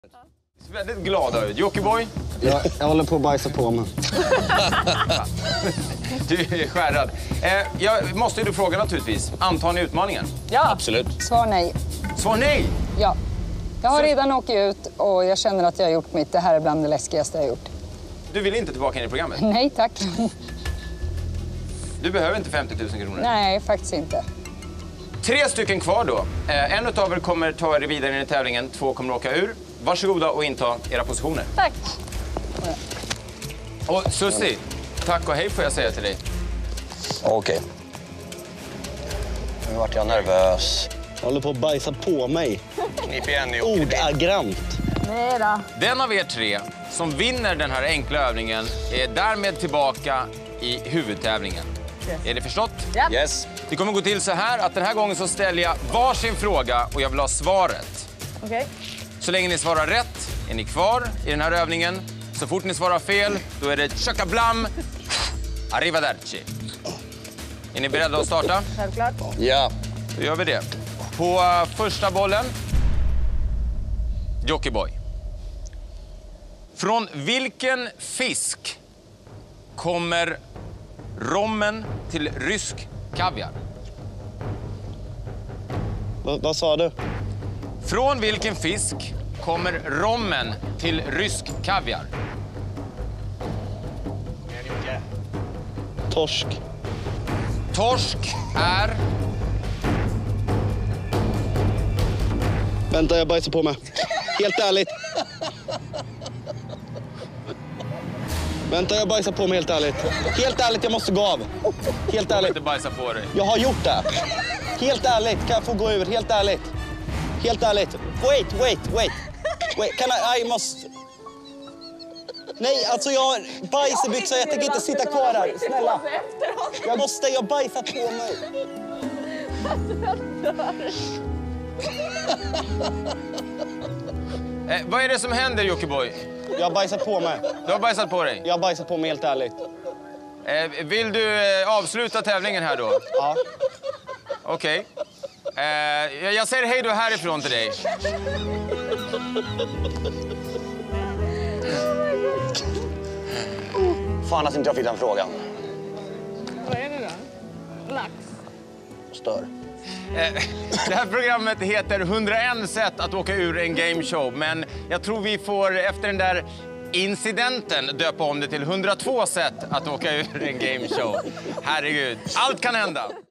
Väldigt glada ut. Jockiboi? Jag håller på att bajsa på mig. Du är skärrad. Jag måste ju fråga naturligtvis. Antar ni utmaningen? Ja, Absolut. Svar nej. Svar nej! Ja. Jag har redan åkt ut och jag känner att jag har gjort mitt. Det här är bland det läskigaste jag har gjort. Du vill inte tillbaka in i programmet? Nej, tack. Du behöver inte 50 000 kronor. Nej, faktiskt inte. 3 stycken kvar då. En utav er kommer ta er vidare in i tävlingen. 2 kommer åka ur. Varsågoda och inta era positioner. Tack. Och Susie, tack och hej får jag säga till dig. Okej. Nu vart jag nervös. Jag håller på att bajsa på mig. Knip igen Jocke. Ordagrant. Nej då. Den av er 3 som vinner den här enkla övningen är därmed tillbaka i huvudtävlingen. Yes. Är det förstått? Ja. Yes. Det kommer gå till så här att den här gången så ställer jag varsin fråga och jag vill ha svaret. Okej. Så länge ni svarar rätt är ni kvar i den här övningen. Så fort ni svarar fel, då är det tjockablam, arrivederci. Är ni beredda att starta? Självklart. Ja. Då gör vi det. På första bollen, Jockiboi. Från vilken fisk kommer rommen till rysk kaviar? Vad sa du? Från vilken fisk kommer rommen till rysk kaviar? Torsk. Torsk är... Vänta, jag bajsar på mig. Helt ärligt. Vänta, jag bajsar på mig helt ärligt. Helt ärligt, jag måste gå av. Helt Jag ärligt. inte bajsa på dig. Jag har gjort det. Helt ärligt, kan jag få gå ur? Helt ärligt. Helt ärligt. Wait. I must... Nej, alltså jag har bajs i byxor. Jag tänker inte sitta kvar här. Snälla. Jag bajsar på mig. Vad är det som händer, Jockiboi? Jag har bajsat på mig. Du har bajsat på dig. Jag har bajsat på mig helt ärligt. Vill du avsluta tävlingen här då? Ja. Okej. Jag säger hej då härifrån till dig. Fan att inte jag fick den frågan. Vad är det då? Lax. Stör. Det här programmet heter 101 sätt att åka ur en gameshow. Men jag tror vi får efter den där incidenten döpa om det till 102 sätt att åka ur en gameshow. Herregud, allt kan hända.